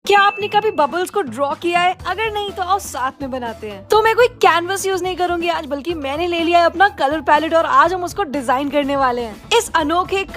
क्या आपने कभी बबल्स को ड्रॉ किया है? अगर नहीं तो आओ साथ में बनाते हैं। तो मैं कोई कैनवस यूज नहीं करूंगी आज, बल्कि मैंने ले लिया है अपना कलर पैलेट और आज हम उसको डिजाइन करने वाले हैं। इस अनोखे